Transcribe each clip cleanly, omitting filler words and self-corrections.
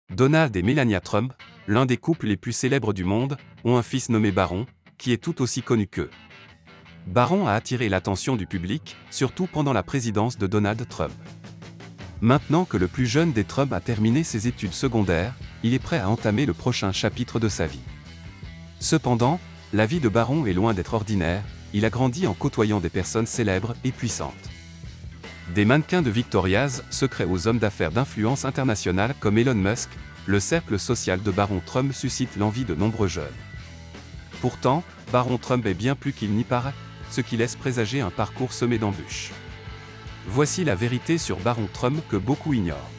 Donald et Melania Trump, l'un des couples les plus célèbres du monde, ont un fils nommé Barron, qui est tout aussi connu qu'eux. Barron a attiré l'attention du public, surtout pendant la présidence de Donald Trump. Maintenant que le plus jeune des Trump a terminé ses études secondaires, il est prêt à entamer le prochain chapitre de sa vie. Cependant, la vie de Barron est loin d'être ordinaire, il a grandi en côtoyant des personnes célèbres et puissantes. Des mannequins de Victoria's secrets aux hommes d'affaires d'influence internationale comme Elon Musk, le cercle social de Barron Trump suscite l'envie de nombreux jeunes. Pourtant, Barron Trump est bien plus qu'il n'y paraît, ce qui laisse présager un parcours semé d'embûches. Voici la vérité sur Barron Trump que beaucoup ignorent.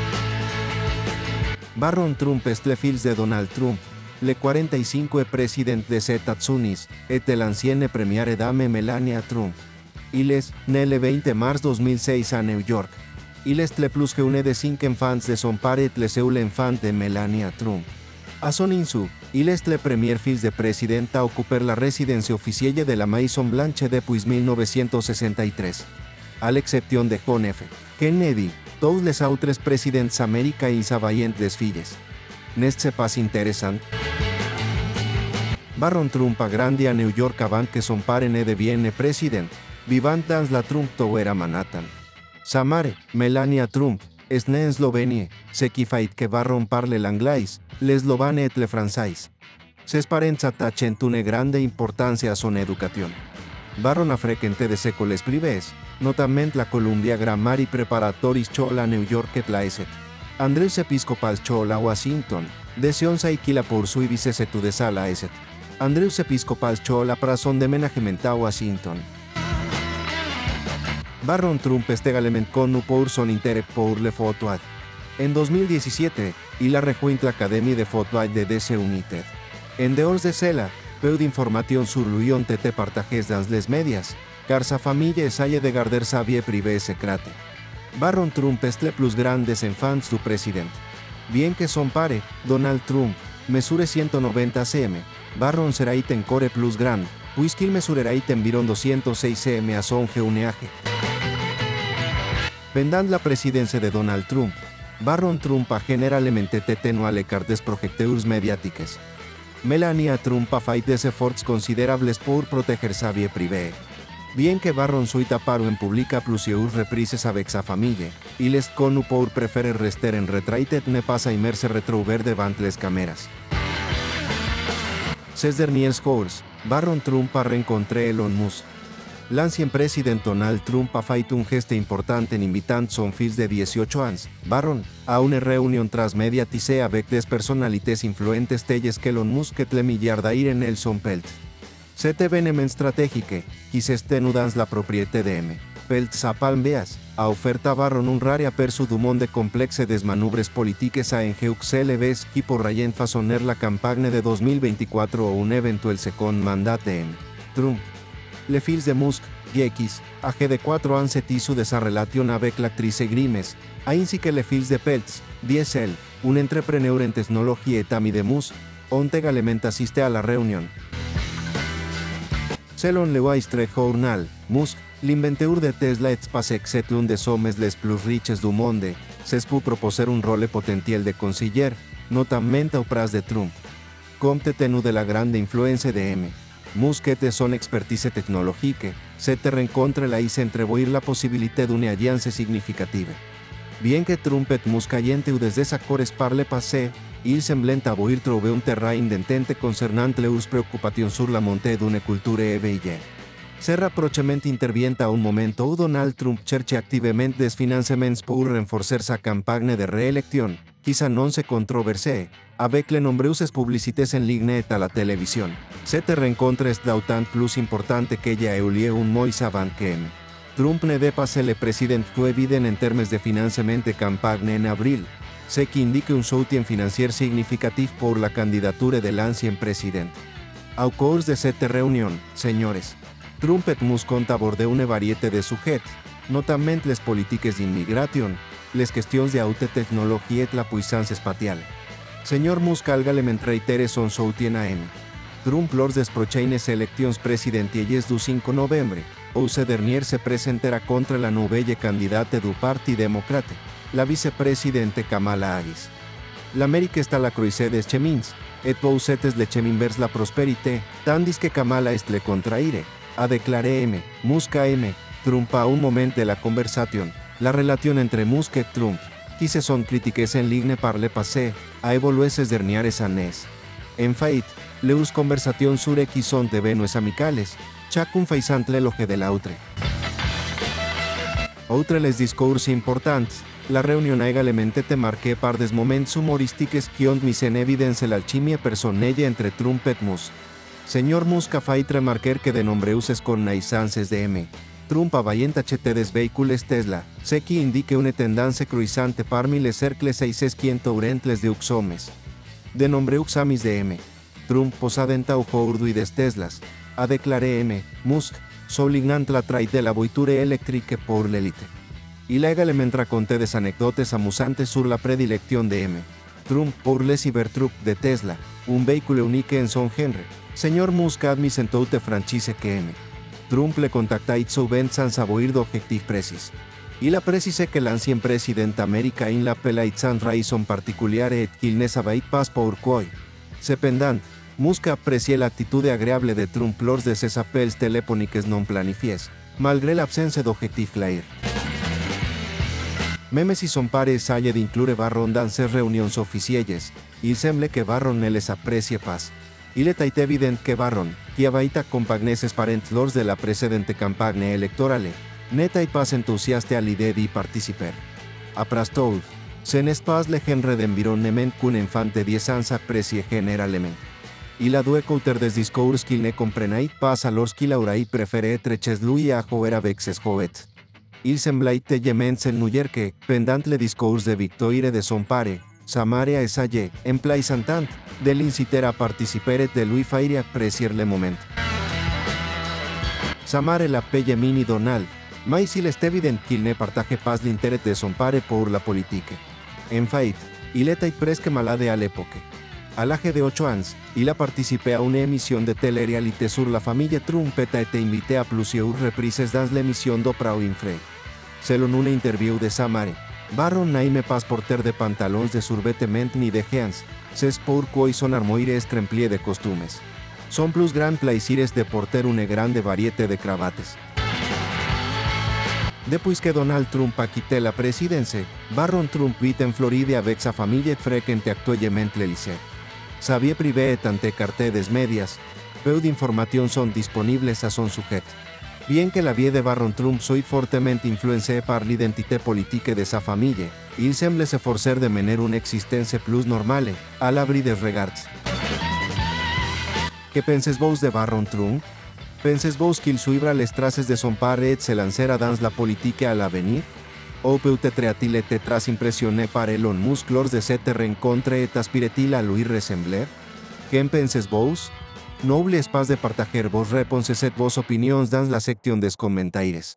Barron Trump est le fils de Donald Trump, le 45 président des États-Unis, et de l'ancienne première dame Melania Trump. Il est né le 20 mars 2006 à New York. Il est le plus jeune de 5 enfants de son père et le seul enfant de Melania Trump. À son insu, il est le premier fils de président à occuper la résidence officielle de la Maison Blanche depuis 1963. À l'exception de John F. Kennedy, tous les autres présidents américains avaient des filles. N'est-ce pas intéressant? Barron Trump a grandi à New York avant que son père ne devienne président, vivant dans la Trump Tower à Manhattan. Sa mare, Melania Trump, est née en Eslovène, ce qui fait que Barron parle l'anglais, l'eslovène et le français. Ses parents attachent une grande importance à son éducation. Barron a fréquenté des écoles privées, notamment la Columbia Grammar Preparatory School à New York et la St. Andrews Episcopal School à Washington, de 11 qu'il a poursuivi ses études à la St. Andrews Episcopal School à Prason de Management à Washington. Barron Trump est également connu pour son intérêt pour le photoad. En 2017, il a rejoint l'Académie de photoad de DC United. En dehors de cela, peu d'informations sur lui ont été partagées dans les médias, car sa famille essaye de garder sa vie privée secrète. Barron Trump est le plus grand des enfants du président. Bien que son père, Donald Trump, mesure 190 cm, Barron sera encore plus grand, puisqu'il mesurera environ 206 cm à son jeune âge. Pendant la présidence de Donald Trump, Barron Trump a généralement été tenu à l'écart des projecteurs médiatiques. Melania Trump a fait des efforts considerables pour protéger sa vie privée. Bien que Barron soit apparu en public à plusieurs reprises avec sa famille, il est connu pour préférer rester en retrait et ne pas aimer se retrouver devant les caméras. Ces derniers jours, Barron Trump a rencontré Elon Musk. L'ancien président Donald Trump a fait un geste important en invitant son fils de 18 ans, Barron, a une réunion transmédiatisée avec des personnalités influentes telles qu'Elon Musk et le milliardaire Nelson Peltz. Cet événement stratégique, qui s'est tenu dans la propriété de M. Peltz à Palm Beach, a offert a Barron un rare aperçu du monde complexe des manœuvres politiques à enjeux qui pourraient façonner la campagne de 2024 ou un éventuel second mandat de M. Trump. Le fils de Musk, X, âgé de 4 ans est issu de sa relation avec l'actrice Grimes, ainsi que le fils de Peltz, Diesel, un entrepreneur en technologie et ami de Musk, ont également assisté à la réunion. Selon le Wall Street Journal, Musk, l'inventeur de Tesla et SpaceX est un des hommes les plus riches du monde, s'est pu proposer un rôle potentiel de conseiller, notamment auprès de Trump. Compte tenu de la grande influence de M. Musk et de son expertise technologique, cette rencontre laisse entrevoir la possibilité d'une alliance significative. Bien que Trump et Musk aient eu des désaccords par le passé, ils semblent avoir trouvé un terrain d'entente concernant leurs préoccupations sur la montée d'une culture éveillée. Ce rapprochement intervient à un moment où Donald Trump cherche activement des financements pour renforcer sa campagne de réélection, qui s'annonce controversée, avec les nombreuses publicités en ligne et à la télévision. Cette rencontre est d'autant plus importante qu'elle a eu lieu un mois avant que M. Trump ne dépasse le président Joe Biden en termes de financement de campagne en avril, ce qui indique un soutien financier significatif pour la candidature de l'ancien président. Au cours de cette réunion, señores, Trump et Musk ont abordé une variété de sujets, notamment les politiques d'immigration, les questions de haute technologie et la puissance spatiale. Señor Musk également reitere son soutien à M. Trump lors des prochaines élections présidentielles du 5 novembre, où ce dernier se presentera contre la nouvelle candidate du Parti démocrate, la vicepresidente Kamala Harris. L'Amérique está la croisée des chemins, et vous êtes le chemin vers la prospérité, tandis que Kamala est le contraire, a declaré M. Musk a M. Trump a un moment de la conversation. La relation entre Musk et Trump, qui se sont critiquées en ligne par le passé, a évolué ces dernières années. En fait, les conversations sur X sont devenues amicales, chacun faisant l'éloge de l'autre. Outre les discours importants, la reunión a également été marquée par des moments humoristiques qui ont mis en évidence l'alchimie personnelle entre Trump et Musk. Señor Musk a fait remarquer que de nombreuses connaissances de M. Trump havien acheté des véhicules Tesla, ce qui indique une tendance croissante parmi les cercles aisés qui entourent les deux hommes. De nombreux amis de M. Trump posaden aujourd'hui des Teslas, a declaré M. Musk, soulignant l'attrait de la voiture électrique pour l'élite. Il a également raconté des anecdotes amusantes sur la prédilection de M. Trump pour les Cybertruck de Tesla, un véhicule unique en son genre. Señor Musk a admis en toute franchise que M. Trump le contactait souvent sans savoir d'objectif précis. Il a précisé que l'ancien président américain l'appelait sans raison particulière et qu'il ne savait pas pourquoi. Cependant, Musk appréciait l'attitude agréable de Trump lors de ses appels téléphoniques non planifiés, malgré l'absence d'objectif clair. Même si son pare essaye d'inclure Barron dans ses réunions officielles, il semble que Barron ne les apprécie pas. Il est évident que Barron, qui avait accompagné ses parents lors de la précédente campagne électorale, n'était pas enthousiaste à l'idée d'y participer. Après tout, ce n'est pas le genre d'environnement qu'un enfant de 10 ans apprécie généralement. Il a dû écouter des discours qu'il ne comprenait pas alors qu'il aurait préféré être chez lui à jouer avec ses jouets. Il semblait tellement s'ennuyer que, pendant le discours de victoire de son pare, sa mare a essayé, en plaisantant, de l'inciter à participer et de lui faire apprécier le moment. Sa mare l'appelle Mini Donald, mais il est évident qu'il ne partage pas l'intérêt de son pare pour la politique. En fait, il était presque malade à l'époque. À l'âge de 8 ans, il a participé à une émission de télé-réalité sur la famille Trump et a été invité à plusieurs reprises dans l'émission d'Oprah Winfrey. Selon une interview de sa mare, Barron n'aime pas porter de pantalons de survêtement ni de jeans, c'est pourquoi son armoire est remplie de costumes. Son plus grand plaisir de porter une grande variété de cravates. Depuis que Donald Trump a quitté la présidence, Barron Trump vit en Floride avec sa famille et fréquente actuellement l'Élysée. Sa vie privée est écartée des médias, peu d'informations sont disponibles à son sujet. Bien que la vie de Barron Trump soit fortement influencée par l'identité politique de sa famille, il semble s'efforcer de mener une existence plus normale, à l'abri des regards. Que pensez-vous de Barron Trump? Pensez-vous qu'il suivra les traces de son pare et se lancera dans la politique à l'avenir? Ou peut-être a-t-il été très impressionné par Elon Musk lors de cette rencontre et aspire-t-il à lui ressembler? Qu'en pensez-vous? N'oubliez pas de partager vos réponses et vos opinions dans la section des commentaires.